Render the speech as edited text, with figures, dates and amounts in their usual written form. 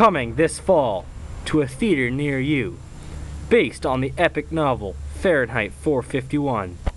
coming this fall to a theater near you, based on the epic novel Fahrenheit 451.